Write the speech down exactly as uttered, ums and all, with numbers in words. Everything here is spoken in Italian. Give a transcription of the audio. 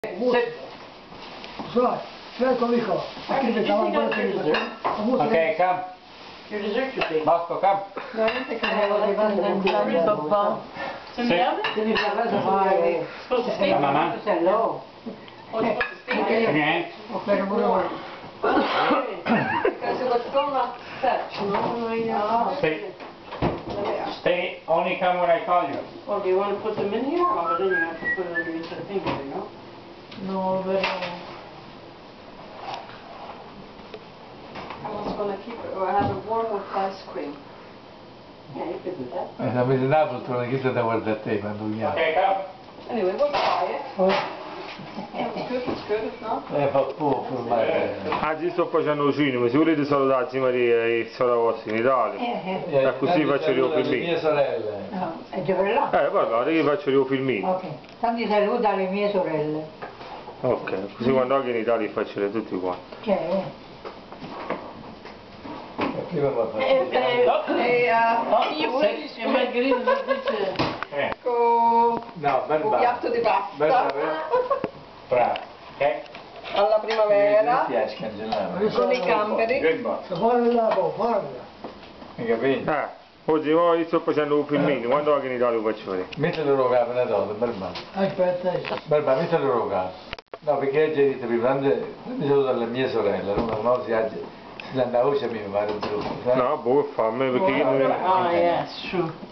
Sit. Right, very comical. Did you think I was your dessert? Okay, come. Your dessert should be. Bosco, come. No, io perché avevo arrivato con un It's in the oven? Devi parlare Supposed to stay. Come on, man. no. Oh, it's supposed to stay Give there. me your hand. Ho per uno. Because it was gonna fetch. No, no, yeah. Stay. Stay. Only come when I call you. Well, do you want to put them in here? Oh, but then you have to put it underneath the thing, you know? No, però. I was going to keep it, or have it warm with ice cream. Yeah, you could do that. Eh, la vedi la poltrona, chi sta da guardare a te quando chiami? Okay, come. Anyway, we'll try it. It's good, it's good, it's not. Eh, fa poco ormai. Oggi sto facendo il cinema, se volete salutare zia Maria e sorella vostra in Italia. Eh, eh. E così faccio io le filmini. mie sorelle. No, è già per là. Eh, guardate che faccio io filmini. Ok. Tanti saluti alle mie sorelle. Ok, così quando anche in Italia faccio tutti quanti. Che è? E prima va a fare. E, e, uh, io E Margherita mi dice... Eh. con No, un barba. piatto di Barba, pasta Bravo. Okay. alla primavera Mi piace cancellare. con i gamberi. Good boy. Guarda là, guarda. Hai capito? Eh, oggi mo io sto facendo un filmini, quando anche in Italia lo faccio vedere. Mettilo lo capo, una cosa, barba. Aspetta, Barba, mettilo lo capo. No, perché hai detto prima, quando mi saluto alle mie sorelle, no, no, si si andava voce mi pare un trucco. No, boh, fammi perché io non... Ah, yes, true.